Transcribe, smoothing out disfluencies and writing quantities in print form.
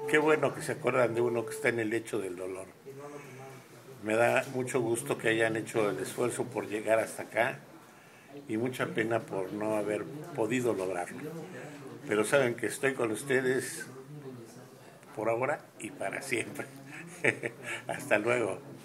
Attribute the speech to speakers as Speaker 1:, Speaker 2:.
Speaker 1: Qué bueno que se acuerdan de uno que está en el lecho del dolor. Me da mucho gusto que hayan hecho el esfuerzo por llegar hasta acá y mucha pena por no haber podido lograrlo. Pero saben que estoy con ustedes por ahora y para siempre. Hasta luego.